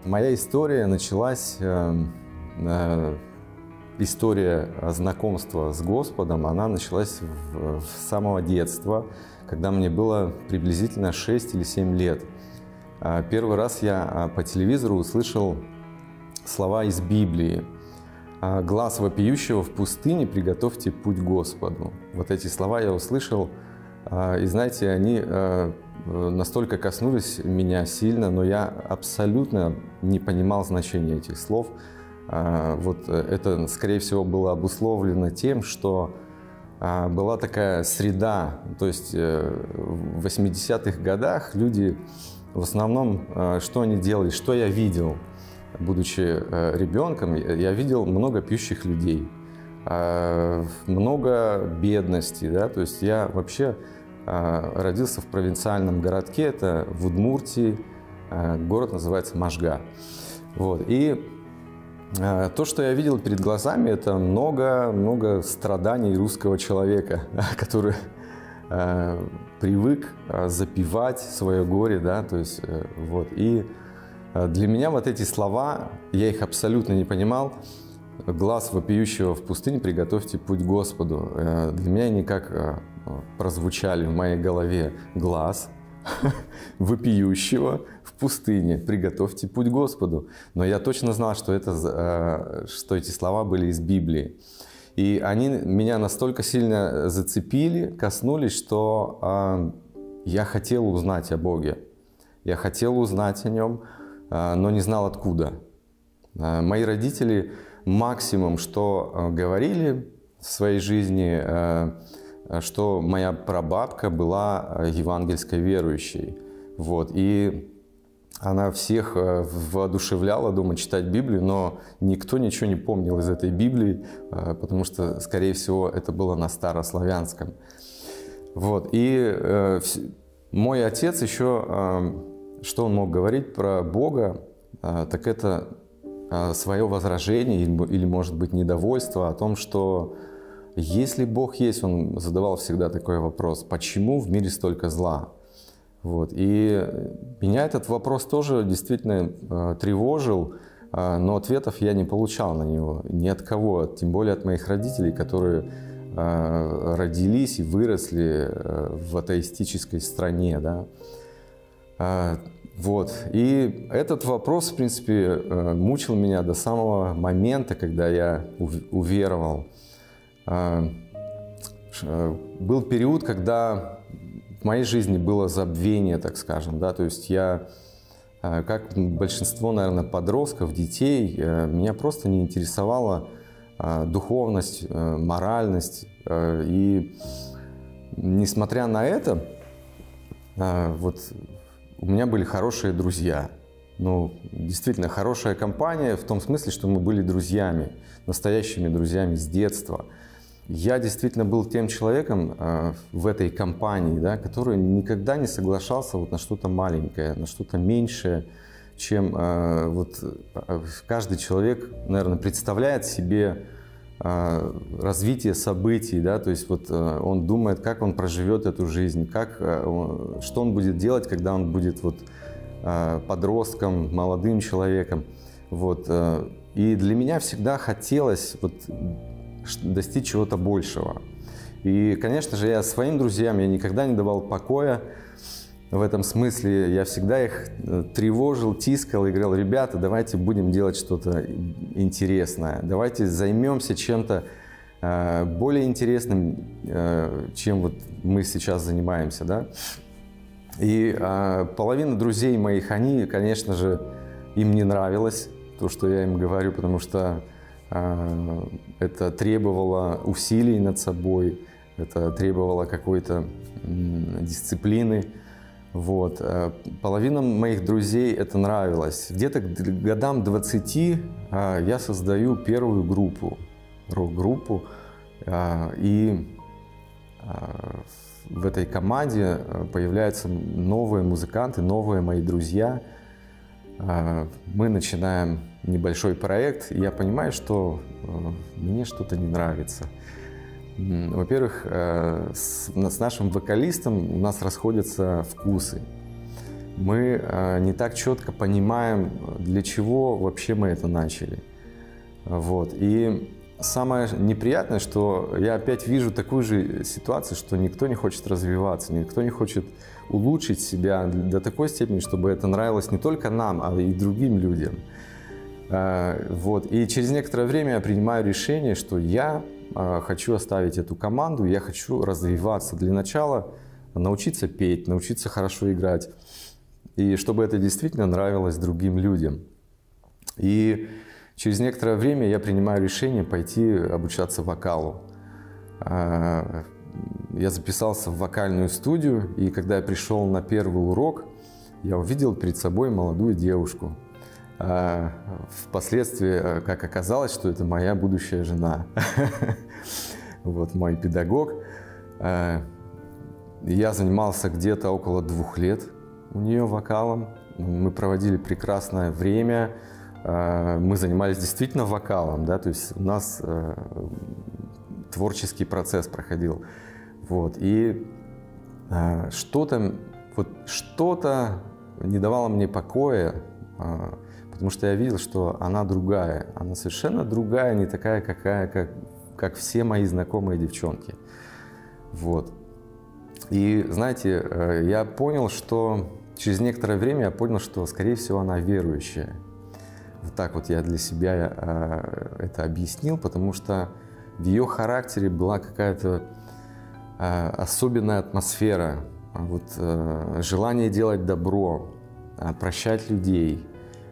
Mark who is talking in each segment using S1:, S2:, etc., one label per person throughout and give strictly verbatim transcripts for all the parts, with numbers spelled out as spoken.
S1: Моя история началась, э, э, история знакомства с Господом, она началась в, в самого детства, когда мне было приблизительно шесть или семь лет. Первый раз я по телевизору услышал слова из Библии. «Глас вопиющего в пустыне, приготовьте путь Господу». Вот эти слова я услышал, и знаете, они настолько коснулись меня сильно, но я абсолютно не понимал значения этих слов. Вот это, скорее всего, было обусловлено тем, что была такая среда, то есть в восьмидесятых годах люди в основном, что они делали, что я видел, будучи ребенком, я видел много пьющих людей, много бедности, да, то есть я вообще родился в провинциальном городке, это в Удмуртии, город называется Можга. Вот. И то, что я видел перед глазами, это много-много страданий русского человека, который э, привык запивать свое горе, да, то есть, э, вот. И для меня вот эти слова, я их абсолютно не понимал. «Глас вопиющего в пустыне, приготовьте путь Господу». Э, для меня они как э, прозвучали в моей голове: глаз вопиющего в пустыне, приготовьте путь Господу. Но я точно знал, что, это, что эти слова были из Библии. И они меня настолько сильно зацепили, коснулись, что я хотел узнать о Боге. Я хотел узнать о Нем, но не знал откуда. Мои родители максимум, что говорили в своей жизни, что моя прабабка была евангельской верующей. Вот. И она всех воодушевляла дома читать Библию, но никто ничего не помнил из этой Библии, потому что, скорее всего, это было на старославянском. Вот. И э, мой отец еще, э, что он мог говорить про Бога, э, так это э, свое возражение или, или, может быть, недовольство о том, что если Бог есть, он задавал всегда такой вопрос: почему в мире столько зла? Вот. И меня этот вопрос тоже действительно э, тревожил, э, но ответов я не получал на него ни от кого, тем более от моих родителей, которые э, родились и выросли э, в атеистической стране. Да? Э, вот. И этот вопрос, в принципе, э, мучил меня до самого момента, когда я уверовал. Был период, когда в моей жизни было забвение, так скажем, да, то есть я, как большинство, наверное, подростков, детей, меня просто не интересовала духовность, моральность, и несмотря на это, вот у меня были хорошие друзья. Ну, действительно, хорошая компания в том смысле, что мы были друзьями, настоящими друзьями с детства. Я действительно был тем человеком э, в этой компании, да, который никогда не соглашался вот на что-то маленькое, на что-то меньшее, чем э, вот, э, каждый человек, наверное, представляет себе э, развитие событий, да, то есть вот, э, он думает, как он проживет эту жизнь, как, э, он, что он будет делать, когда он будет вот, э, подростком, молодым человеком. Вот, э, и для меня всегда хотелось вот, достичь чего-то большего. И, конечно же, я своим друзьям я никогда не давал покоя в этом смысле. Я всегда их тревожил, тискал и говорил: ребята, давайте будем делать что-то интересное. Давайте займемся чем-то более интересным, чем вот мы сейчас занимаемся. Да? И половина друзей моих, они, конечно же, им не нравилось то, что я им говорю, потому что это требовало усилий над собой, это требовало какой-то дисциплины. Вот. Половина моих друзей это нравилось. Где-то к годам двадцати я создаю первую группу, рок-группу, и в этой команде появляются новые музыканты, новые мои друзья. Мы начинаем небольшой проект, и я понимаю, что мне что-то не нравится. Во-первых, с нашим вокалистом у нас расходятся вкусы. мы не так четко понимаем, для чего вообще мы это начали. Вот. И самое неприятное, что я опять вижу такую же ситуацию, что никто не хочет развиваться, никто не хочет улучшить себя до такой степени, чтобы это нравилось не только нам, а и другим людям. Вот. И через некоторое время я принимаю решение, что я хочу оставить эту команду, я хочу развиваться. Для начала научиться петь, научиться хорошо играть, и чтобы это действительно нравилось другим людям. И через некоторое время я принимаю решение пойти обучаться вокалу. Я записался в вокальную студию, и когда я пришел на первый урок, я увидел перед собой молодую девушку. Впоследствии, как оказалось, что это моя будущая жена. Вот мой педагог. Я занимался где-то около двух лет у нее вокалом. Мы проводили прекрасное время. Мы занимались действительно вокалом, да, то есть у нас творческий процесс проходил. Вот. И что-то вот, что-то не давало мне покоя, потому что я видел, что она другая. Она совершенно другая, не такая, какая, как, как все мои знакомые девчонки. Вот. И, знаете, я понял, что через некоторое время я понял, что, скорее всего, она верующая. Вот так вот я для себя это объяснил, потому что в ее характере была какая-то особенная атмосфера, вот, желание делать добро, прощать людей,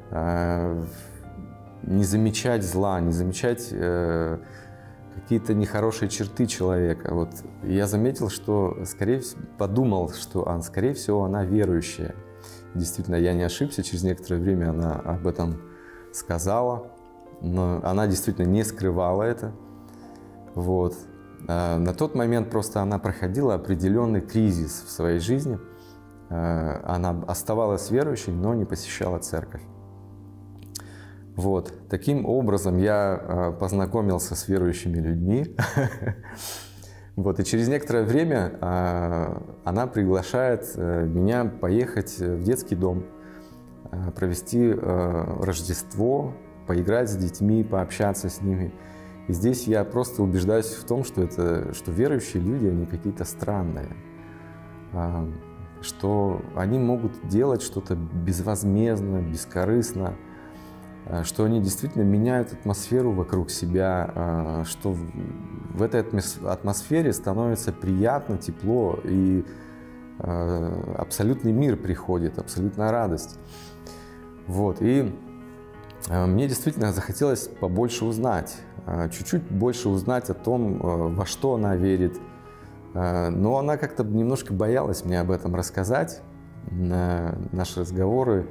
S1: не замечать зла, не замечать какие-то нехорошие черты человека. Вот. И я заметил, что, скорее всего, подумал, что, а, скорее всего, она верующая. Действительно, я не ошибся, через некоторое время она об этом сказала, но она действительно не скрывала это. Вот. А на тот момент просто она проходила определенный кризис в своей жизни. Она оставалась верующей, но не посещала церковь. Вот. Таким образом я познакомился с верующими людьми. Вот. И через некоторое время она приглашает меня поехать в детский дом, провести Рождество, поиграть с детьми, пообщаться с ними. И здесь я просто убеждаюсь в том, что, это, что верующие люди, они какие-то странные. Что они могут делать что-то безвозмездно, бескорыстно, что они действительно меняют атмосферу вокруг себя, что в этой атмосфере становится приятно, тепло, и абсолютный мир приходит, абсолютная радость. Вот. И мне действительно захотелось побольше узнать, чуть-чуть больше узнать о том, во что она верит. Но она как-то немножко боялась мне об этом рассказать. Наши разговоры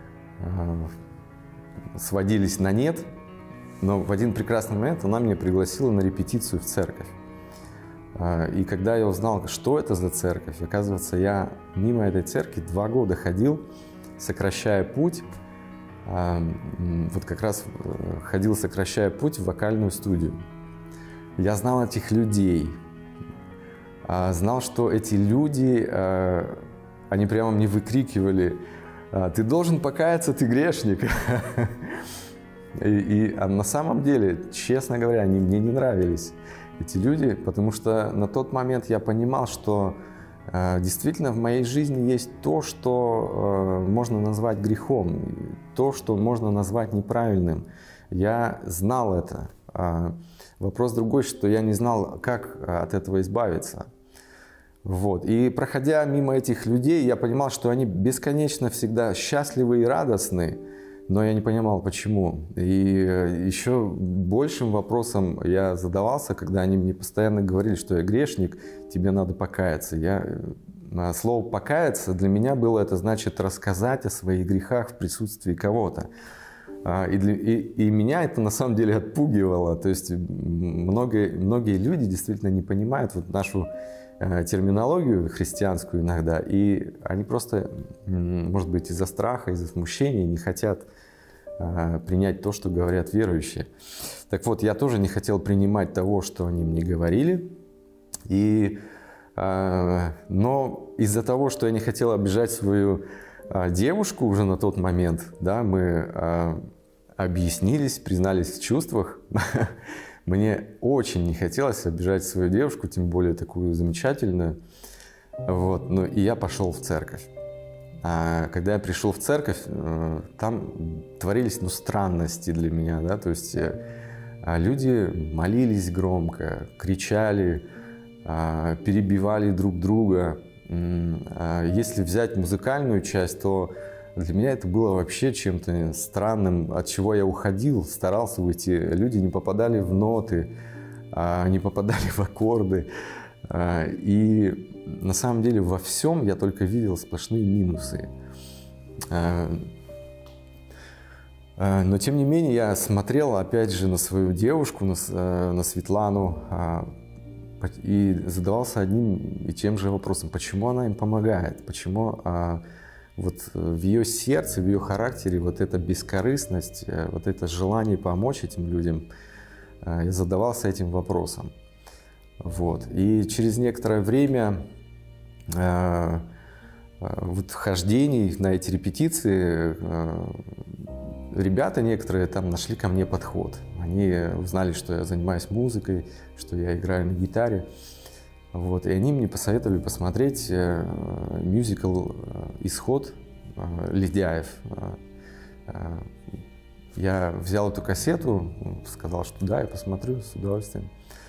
S1: сводились на нет, но в один прекрасный момент она меня пригласила на репетицию в церковь. И когда я узнал, что это за церковь, оказывается, я мимо этой церкви два года ходил, сокращая путь, вот как раз ходил, сокращая путь в вокальную студию. Я знал этих людей, знал, что эти люди, они прямо мне выкрикивали: «Ты должен покаяться, ты грешник». И, и а на самом деле, честно говоря, они мне не нравились, эти люди, потому что на тот момент я понимал, что э, действительно в моей жизни есть то, что э, можно назвать грехом, то, что можно назвать неправильным. Я знал это. А вопрос другой, что я не знал, как от этого избавиться. Вот. И проходя мимо этих людей, я понимал, что они бесконечно всегда счастливы и радостны, но я не понимал, почему. И еще большим вопросом я задавался, когда они мне постоянно говорили, что я грешник, тебе надо покаяться. Я... Слово «покаяться» для меня было, это значит рассказать о своих грехах в присутствии кого-то. И, для... и, и меня это на самом деле отпугивало. То есть многие, многие люди действительно не понимают вот нашу терминологию христианскую иногда, и они просто, может быть, из-за страха, из-за смущения не хотят а, принять то, что говорят верующие. Так вот, я тоже не хотел принимать того, что они мне говорили, и, а, но из-за того, что я не хотел обижать свою девушку уже на тот момент, да, мы объяснились, признались в чувствах. Мне очень не хотелось обижать свою девушку, тем более такую замечательную. Вот. Ну, и я пошел в церковь. А когда я пришел в церковь, там творились, ну, странности для меня, да, то есть люди молились громко, кричали, перебивали друг друга. Если взять музыкальную часть, то для меня это было вообще чем-то странным, от чего я уходил, старался уйти. Люди не попадали в ноты, не попадали в аккорды. И на самом деле во всем я только видел сплошные минусы. Но тем не менее я смотрел опять же на свою девушку, на, на Светлану, и задавался одним и тем же вопросом, почему она им помогает, почему вот в ее сердце, в ее характере вот эта бескорыстность, вот это желание помочь этим людям, я задавался этим вопросом. Вот. И через некоторое время э, вот хождений на эти репетиции э, ребята некоторые там нашли ко мне подход. Они узнали, что я занимаюсь музыкой, что я играю на гитаре. Вот. И они мне посоветовали посмотреть э, мюзикл «Исход» э, Ледяев. Э, я взял эту кассету, сказал, что да, я посмотрю с удовольствием.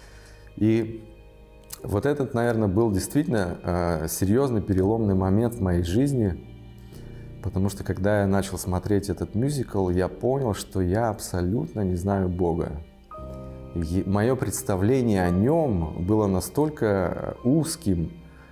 S1: И вот этот, наверное, был действительно э, серьезный переломный момент в моей жизни, потому что когда я начал смотреть этот мюзикл, я понял, что я абсолютно не знаю Бога. И мое представление о нем было настолько узким,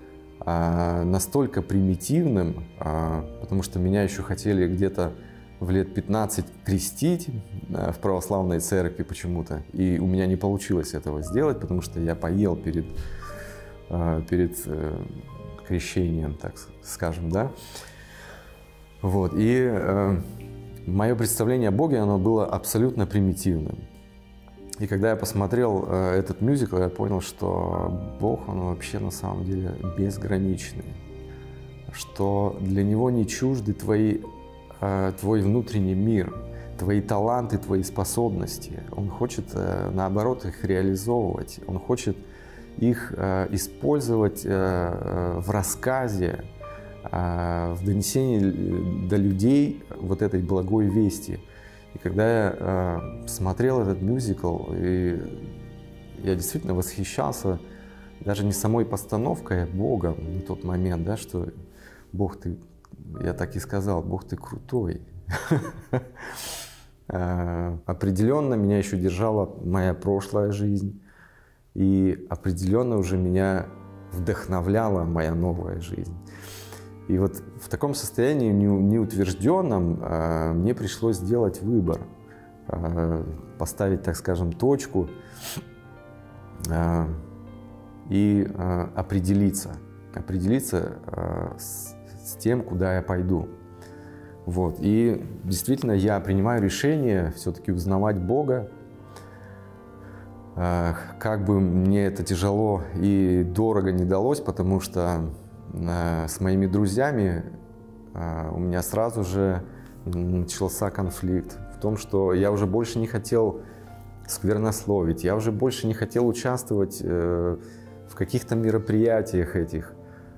S1: э, настолько примитивным, э, потому что меня еще хотели где-то в лет пятнадцать крестить в православной церкви почему-то. И у меня не получилось этого сделать, потому что я поел перед, перед крещением, так скажем, да. Вот. И э, мое представление о Боге, оно было абсолютно примитивным. И когда я посмотрел э, этот мюзикл, я понял, что Бог, он вообще на самом деле безграничный. Что для Него не чужды твои твой внутренний мир, твои таланты, твои способности. Он хочет, наоборот, их реализовывать. Он хочет их использовать в рассказе, в донесении до людей вот этой благой вести. И когда я смотрел этот мюзикл, и я действительно восхищался даже не самой постановкой, а Богом на тот момент, да, что Бог, ты, я так и сказал, Бог, ты крутой. Определенно меня еще держала моя прошлая жизнь, и определенно уже меня вдохновляла моя новая жизнь. И вот в таком состоянии неутвержденном мне пришлось сделать выбор, поставить, так скажем, точку и определиться, определиться с, с тем, куда я пойду. Вот. И действительно я принимаю решение все-таки узнавать Бога. Как бы мне это тяжело и дорого не далось, потому что с моими друзьями у меня сразу же начался конфликт в том, что я уже больше не хотел сквернословить, я уже больше не хотел участвовать в каких-то мероприятиях этих.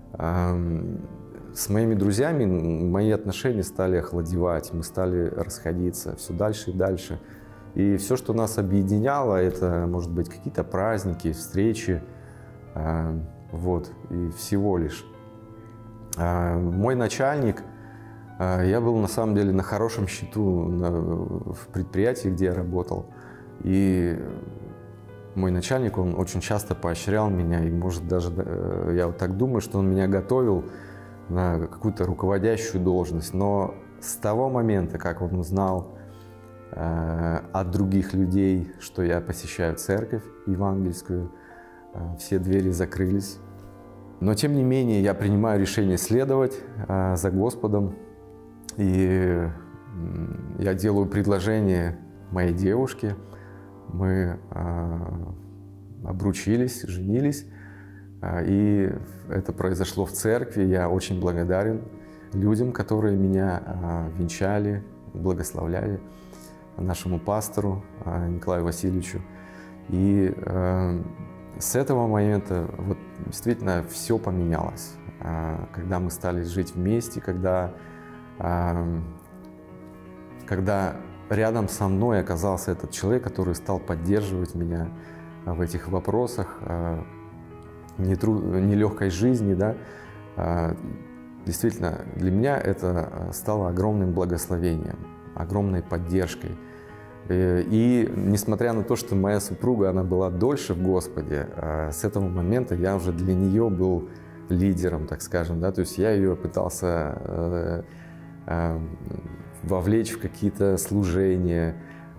S1: С моими друзьями мои отношения стали охладевать, мы стали расходиться все дальше и дальше. И все, что нас объединяло, это, может быть, какие-то праздники, встречи, вот, и всего лишь. Мой начальник, я был на самом деле на хорошем счету в предприятии, где я работал. И мой начальник, он очень часто поощрял меня, и, может, даже, я вот так думаю, что он меня готовил на какую-то руководящую должность. Но с того момента, как он узнал э, от других людей, что я посещаю церковь евангельскую, э, все двери закрылись. Но, тем не менее, я принимаю решение следовать э, за Господом, и э, я делаю предложение моей девушке. Мы э, обручились, женились, э, и это произошло в церкви. Я очень благодарен людям, которые меня венчали, благословляли, нашему пастору Николаю Васильевичу. И с этого момента вот, действительно все поменялось. Когда мы стали жить вместе, когда, когда рядом со мной оказался этот человек, который стал поддерживать меня в этих вопросах нелегкой жизни, да, действительно, для меня это стало огромным благословением, огромной поддержкой. И несмотря на то, что моя супруга, она была дольше в Господе, с этого момента я уже для нее был лидером, так скажем, да, то есть я ее пытался вовлечь в какие-то служения.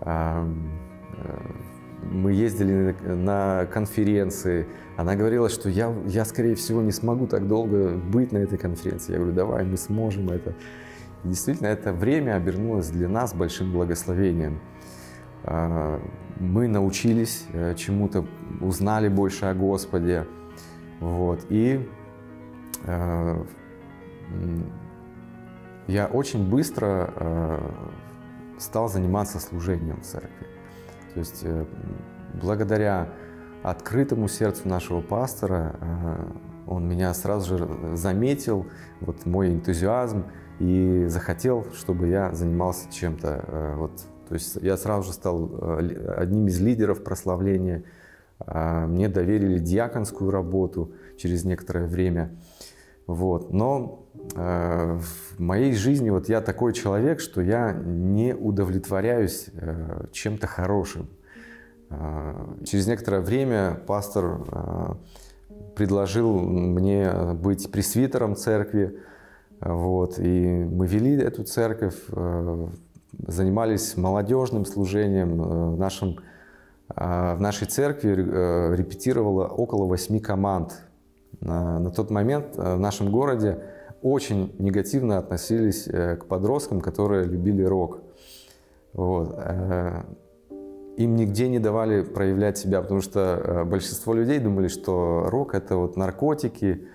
S1: Мы ездили на конференции. Она говорила, что я, я, скорее всего, не смогу так долго быть на этой конференции. Я говорю, давай, мы сможем это. И действительно, это время обернулось для нас большим благословением. Мы научились чему-то, узнали больше о Господе. Вот. И я очень быстро стал заниматься служением в церкви. То есть благодаря открытому сердцу нашего пастора он меня сразу же заметил, вот мой энтузиазм, и захотел, чтобы я занимался чем-то. Вот, то есть я сразу же стал одним из лидеров прославления. Мне доверили диаконскую работу через некоторое время. Вот. Но э, в моей жизни вот я такой человек, что я не удовлетворяюсь э, чем-то хорошим. Э, через некоторое время пастор э, предложил мне быть пресвитером церкви. Вот. И мы вели эту церковь, э, занимались молодежным служением. В, нашем, э, в нашей церкви э, репетировало около восьми команд. На тот момент в нашем городе очень негативно относились к подросткам, которые любили рок. Вот. Им нигде не давали проявлять себя, потому что большинство людей думали, что рок – это вот наркотики,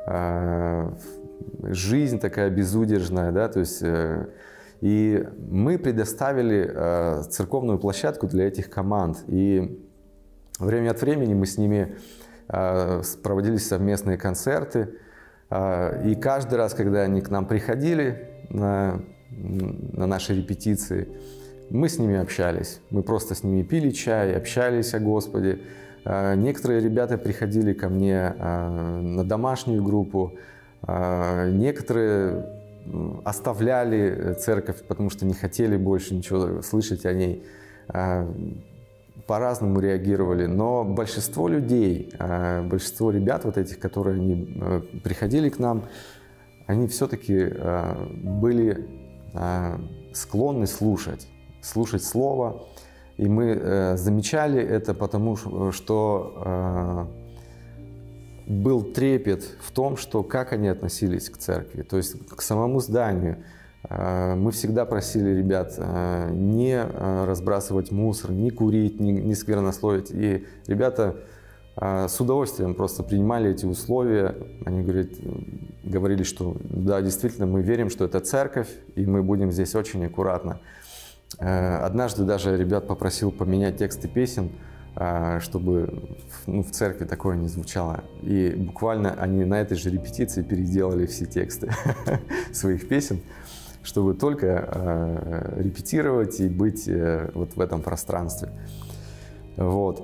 S1: жизнь такая безудержная. Да? То есть, и мы предоставили церковную площадку для этих команд. И время от времени мы с ними проводились совместные концерты, и каждый раз, когда они к нам приходили на, на наши репетиции, мы с ними общались. Мы просто с ними пили чай, общались о Господе. Некоторые ребята приходили ко мне на домашнюю группу, некоторые оставляли церковь, потому что не хотели больше ничего слышать о ней. По-разному реагировали, но большинство людей, большинство ребят вот этих, которые они приходили к нам, они все-таки были склонны слушать, слушать Слово. И мы замечали это, потому что был трепет в том, что как они относились к церкви, то есть к самому зданию. Мы всегда просили ребят не разбрасывать мусор, не курить, не, не сквернословить. И ребята с удовольствием просто принимали эти условия. Они говорят, говорили, что да, действительно, мы верим, что это церковь, и мы будем здесь очень аккуратно. Однажды даже ребят попросил поменять тексты песен, чтобы ну, в церкви такое не звучало. И буквально они на этой же репетиции переделали все тексты своих песен, чтобы только э, репетировать и быть э, вот в этом пространстве. Вот.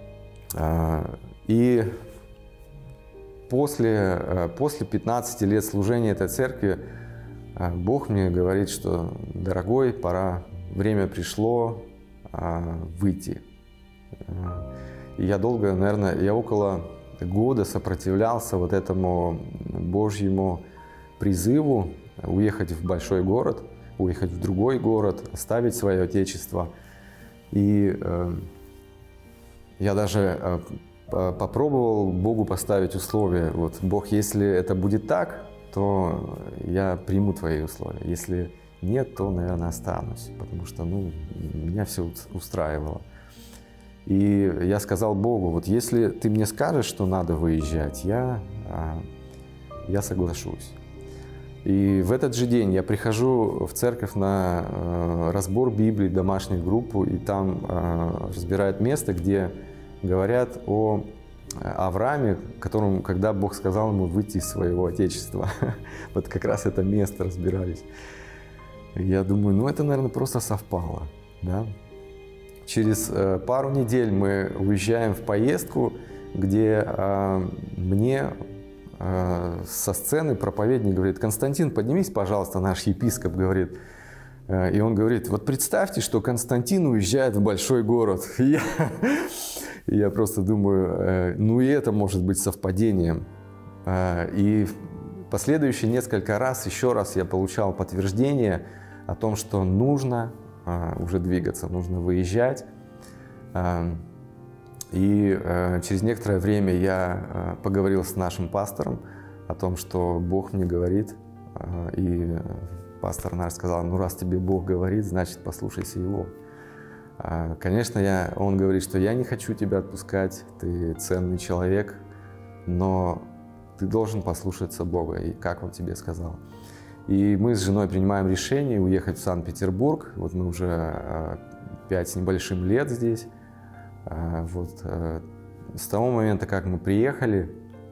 S1: И после, э, после пятнадцати лет служения этой церкви э, Бог мне говорит, что, дорогой, пора, время пришло э, выйти. И я долго, наверное, я около года сопротивлялся вот этому Божьему призыву уехать в большой город, уехать в другой город, оставить свое отечество. И э, я даже э, попробовал Богу поставить условия. Вот, Бог, если это будет так, то я приму твои условия. Если нет, то, наверное, останусь, потому что ну, меня все устраивало. И я сказал Богу, вот если ты мне скажешь, что надо выезжать, я, я соглашусь. И в этот же день я прихожу в церковь на э, разбор Библии, домашнюю группу, и там э, разбирают место, где говорят о Аврааме, которому, когда Бог сказал ему выйти из своего отечества. Вот как раз это место разбирались. Я думаю, ну это, наверное, просто совпало. Да? Через э, пару недель мы уезжаем в поездку, где э, мне со сцены проповедник говорит: Константин, поднимись, пожалуйста, наш епископ, говорит. И он говорит: вот представьте, что Константин уезжает в большой город. И я, и я просто думаю, ну и это может быть совпадением. И последующие несколько раз, еще раз я получал подтверждение о том, что нужно уже двигаться, нужно выезжать. И э, через некоторое время я э, поговорил с нашим пастором о том, что Бог мне говорит. Э, и пастор наш сказал: ну раз тебе Бог говорит, значит послушайся Его. Э, конечно, я, он говорит, что я не хочу тебя отпускать, ты ценный человек, но ты должен послушаться Бога, и как Он тебе сказал. И мы с женой принимаем решение уехать в Санкт-Петербург. Вот мы уже э, пять с небольшим лет здесь. Вот. С того момента, как мы приехали,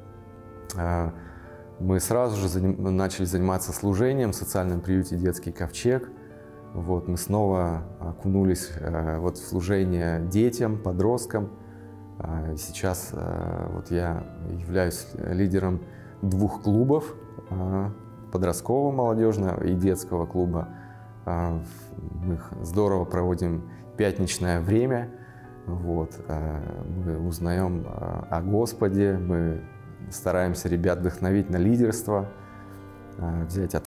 S1: мы сразу же заним... начали заниматься служением в социальном приюте «Детский ковчег». Вот. Мы снова окунулись вот в служение детям, подросткам. Сейчас вот я являюсь лидером двух клубов, подросткового, молодежного и детского клуба. Мы здорово проводим пятничное время. Вот. Мы узнаем о Господе, мы стараемся ребят вдохновить на лидерство, взять